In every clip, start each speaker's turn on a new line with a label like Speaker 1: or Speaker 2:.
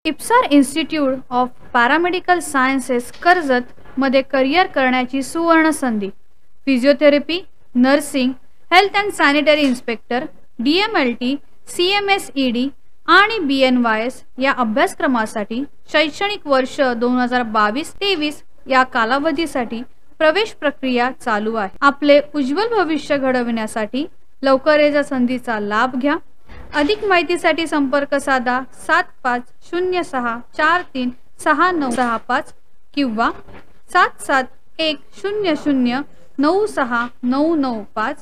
Speaker 1: इप्सार institute of paramedical sciences Karjat मध्ये career करण्याची सुवर्ण संधी। Physiotherapy, nursing, health and sanitary inspector, DMLT, CMSED आणि BNYS या अभ्यासक्रमासाठी शैक्षणिक वर्ष 2022-23 या कालावधीसाठी प्रवेश प्रक्रिया चालू आहे। आपले उज्ज्वल भविष्य घडविण्यासाठी लवकरच या संधीचा लाभ घ्या। अधिक माहितीसाठी संपर्क साधा 7506436965 किंवा 7710096995।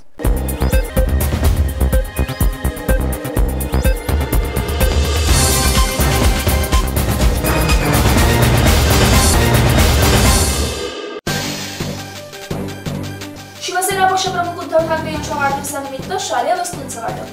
Speaker 2: शिवसेना पक्षप्रमुख उद्धव ठाकरे यांच्या वाढदिवसानिमित्त शालेय वस्तूंचं वाटप।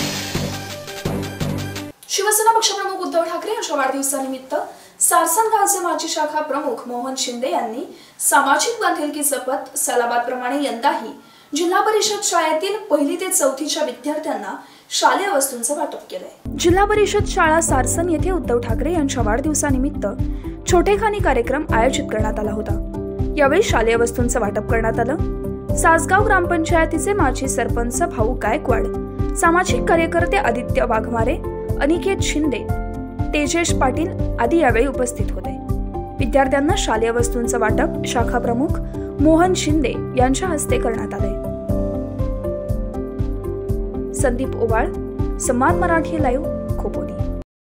Speaker 2: शिवसेना पक्षप्रमुख उद्धव ठाकरे यांच्या वाढदिवसानिमित्त सारसन गावचे माजी शाखा प्रमुख मोहन शिंदे यांनी सामाजिक बांधिलकी जपत सालाबादप्रमाणे यंदाही जिल्हा परिषद शाळेतील 1ली ते 4थीच्या विद्यार्थ्यांना शालेय वस्तूंचं वाटप केलंय। जिल्हा परिषद शाळा सारसन येथे उद्धव ठाकरे यांच्या वाढदिवसानिमित्त छोटेखानी कार्यक्रम आयोजित करण्यात आला होता। यावेळी शालेय वस्तूंचं वाटप करण्यात आलं। सासगाव ग्रामपंचायतीचे माजी सरपंच भाऊ गायकवाड, सामाजिक कार्यकर्ते आदित्य वाघमारे, अनिकेत शिंदे, तेजेश पाटील आदी यावेळी उपस्थित होते। विद्यार्थ्यांना शालेय वस्तूंचं वाटप शाखा प्रमुख मोहन शिंदे यांच्या हस्ते करण्यात आले। संदीप ओवाळ, सम्मान मराठी लाईव्ह, खोपोली।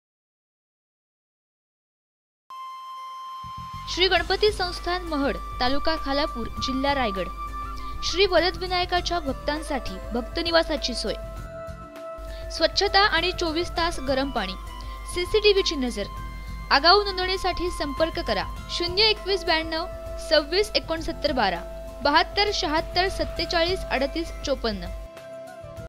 Speaker 3: श्री गणपती संस्थान महड, तालुका खालापूर, जिल्हा रायगड। श्री वरदविनायकाच्या भक्तांसाठी भक्त निवासाची सोय, स्वच्छता आणि 24 तास गरम पाणी, CCTVची नजर। आगाऊ नोंदणीसाठी संपर्क करा 02192 26 69 12 72 76 47 38 54।